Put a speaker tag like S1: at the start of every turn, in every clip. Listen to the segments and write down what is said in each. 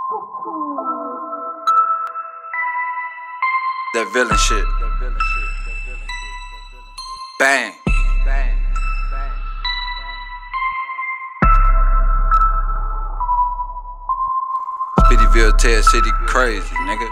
S1: That villain shit. Bang. Speedyville, Ted City, crazy, nigga.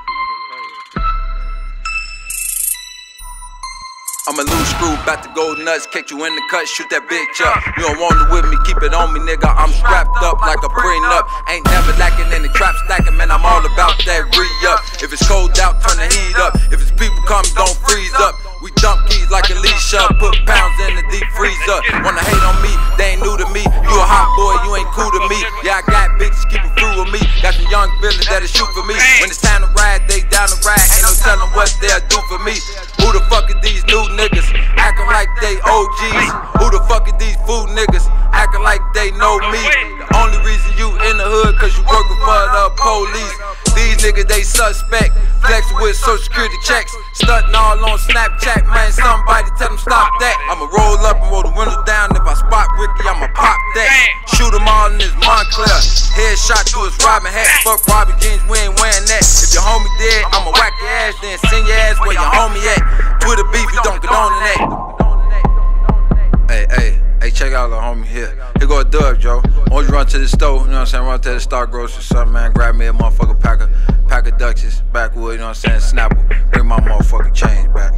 S1: I'm a loose screw, bout to go nuts, catch you in the cut, shoot that bitch up. You don't want it with me, keep it on me, nigga. I'm strapped up like a prenup. Ain't never lacking in the trap stacking, man. I'm all about that re-up. If it's cold out, turn the heat up. If it's people coming, don't freeze up. We dump keys like Alicia, put pounds in the deep freezer. Wanna hate on me, they ain't new to me. You a hot boy, you ain't cool to me. Yeah, I got bitches keep it through with me. Got some young villains that'll shoot for me. When it's time to ride, they down to ride. Ain't no telling what they'll do for me. Who the fuck are these new niggas? Acting like they OGs. Who the fuck are these fool niggas? Acting like they know me. The only reason you in the hood cause you working for the police. These niggas, they suspect. Flexing with social security checks. Stunting all on Snapchat, man. Somebody tell them stop that. I'ma roll up and roll the windows down. If I spot Ricky, I'ma pop that. Shoot them all in this Montclair. Headshot to his Robin hat. Fuck Robin jeans, we ain't wearing that. If your homie dead, I'ma whack your ass, then send your ass where your homie at. Twitter beef, we don't condone that. Hey, check out the homie here. Here go a dub, Joe. Won't you run to the store, you know what I'm saying? Run to the Star Grocery or something, man. Grab me a motherfucking pack of Dutchess, backwood, you know what I'm saying? Snapple. Bring my motherfucking change back.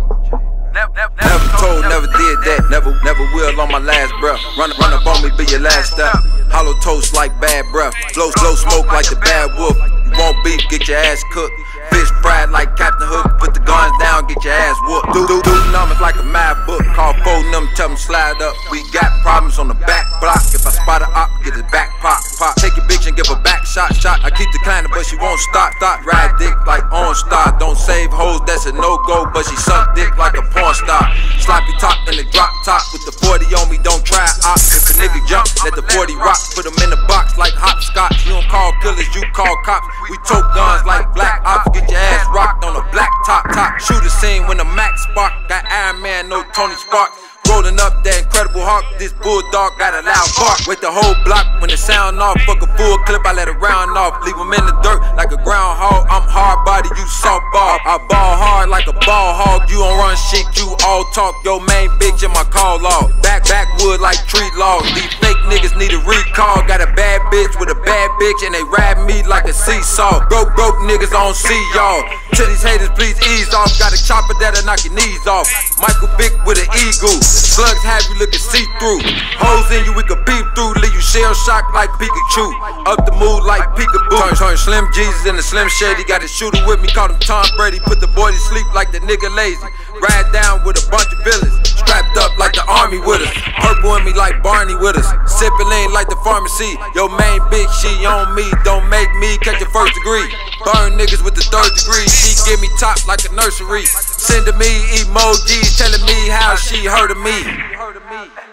S1: Never told, never did that. Never will on my last breath. Run up on me, be your last step. Hollow toast like bad breath. Blow smoke like the bad wolf. You want beef, get your ass cooked. Fish fried like Captain Hook, put the guns down, get your ass whooped. Do numbers like a mad book. Call 4 them, tell them slide up. We got problems on the back block. If I spot a op, get his back pop. Take your bitch and give her back shot. I keep declining, but she won't stop. Ride dick like OnStar. Don't save hoes, that's a no-go, but she suck dick like a porn star. Sloppy top in the drop top. With the 40 on me, don't try op. If a nigga jump, let the 40 rock. Put him in the box like hopscotch. You don't call killers, you call cops. We tote guns like black ops. Get your ass rocked on a black top. Shoot a scene when the Mac spark. Got Iron Man, no Tony Stark. Rolling up that Incredible Hulk, this bulldog got a loud bark. With the whole block when the sound off. Fuck a full clip, I let it round off. Leave him in the dirt like a groundhog. I'm hard body, you softball. I ball hard like a ball hog. You don't run shit, you all talk. Yo main bitch in my call log. Backwood like tree log. These fake niggas need a recall. Got a bad bitch with a bad bitch and they ride me like a seesaw. Broke niggas on see y'all. Tell these haters please ease off. Got a chopper that'll knock your knees off. Michael Vick with an eagle. Slugs have you looking see-through. Hoes in you we can peep through. Leave you shell-shocked like Pikachu. Up the mood like peekaboo. Turn Slim Jesus into Slim Shady. Got a shooter with me, call him Tom Brady. Put the boy to sleep like the nigga lazy. Ride down with a bunch of villains. Strapped up like the army with us. Purple in me like Barney with us. Sippin' lean like the pharmacy. Yo main bitch, she on me. Don't make me catch a first degree. Burn niggas with the 3rd degree. She give me top like a nursery. Sending me emojis telling me how she heard of me.